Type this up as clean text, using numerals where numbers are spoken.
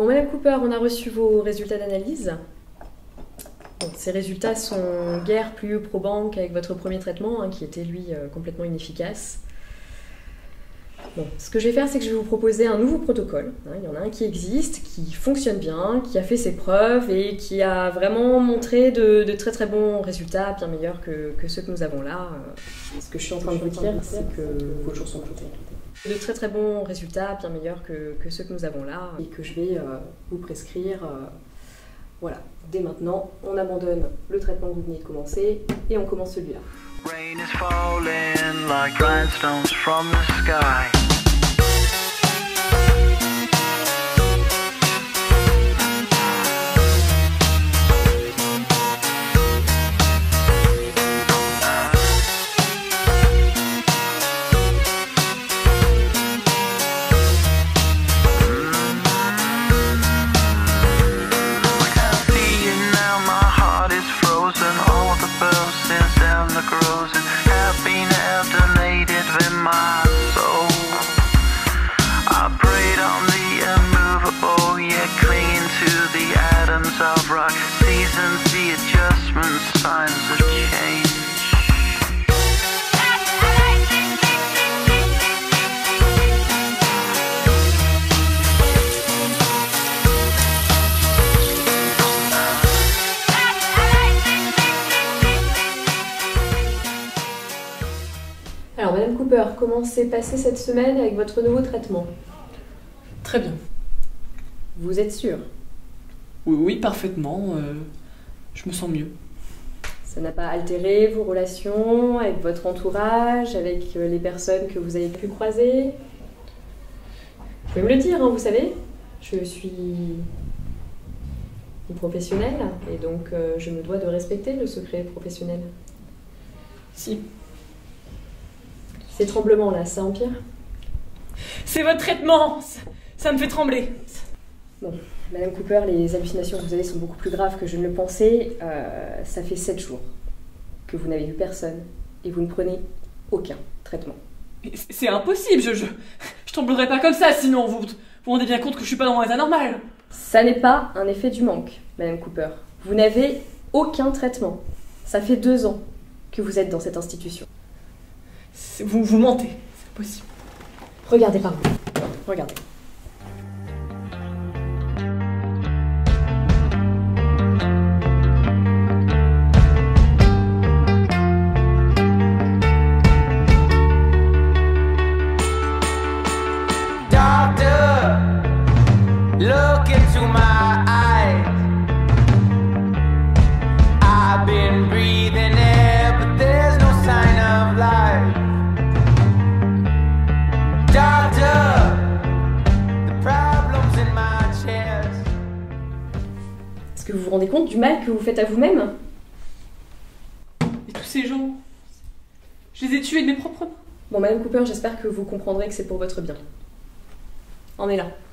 Bon, Madame Cooper, on a reçu vos résultats d'analyse. Bon, ces résultats sont guère plus probants qu'avec votre premier traitement, qui était, lui, complètement inefficace. Bon, ce que je vais faire, c'est que je vais vous proposer un nouveau protocole. Il y en a un qui existe, qui fonctionne bien, qui a fait ses preuves et qui a vraiment montré de très très bons résultats, bien meilleurs que ceux que nous avons là. Ce que je suis en train de vous dire, c'est que vos jours sont comptés. De très très bons résultats, bien meilleurs que ceux que nous avons là, et que je vais vous prescrire. Voilà, dès maintenant, on abandonne le traitement que vous venez de commencer et on commence celui-là. Rain is falling like grindstones from the sky. Alors, Madame Cooper, comment s'est passée cette semaine avec votre nouveau traitement? Très bien. Vous êtes sûr? Oui, parfaitement. Je me sens mieux. Ça n'a pas altéré vos relations avec votre entourage, avec les personnes que vous avez pu croiser? Vous pouvez me le dire, vous savez, je suis une professionnelle et donc je me dois de respecter le secret professionnel. Si. Ces tremblements-là, ça empire? C'est votre traitement! Ça me fait trembler. Bon, Madame Cooper, les hallucinations que vous avez sont beaucoup plus graves que je ne le pensais. Ça fait 7 jours que vous n'avez vu personne et vous ne prenez aucun traitement. C'est impossible, je tremblerai pas comme ça, sinon vous vous rendez bien compte que je suis pas dans mon état normal. Ça n'est pas un effet du manque, Madame Cooper. Vous n'avez aucun traitement. Ça fait 2 ans que vous êtes dans cette institution. Vous mentez, c'est possible. Regardez par vous. Regardez. Look into my eyes. I've been breathing air, but there's no sign of life. Doctor, the problem's in my chest. Est-ce que vous vous rendez compte du mal que vous faites à vous-même? Et tous ces gens, je les ai tués de mes propres mains. Bon, Madame Cooper, j'espère que vous comprendrez que c'est pour votre bien. On est là.